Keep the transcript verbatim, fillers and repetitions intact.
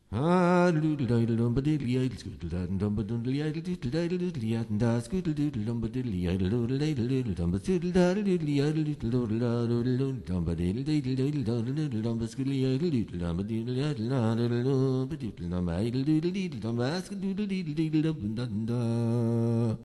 Ah, doodle diddle dum diddle yidle scoodle dum dum doodle yidle doodle diddle doodle yidle da scoodle doodle dum diddle yidle doodle diddle doodle dum doodle diddle doodle yidle doodle doodle doodle doodle dum diddle diddle doodle doodle doodle dum scoodle yidle doodle dum diddle yidle da doodle doodle doodle dum yidle doodle diddle dum scoodle doodle diddle dum dum da.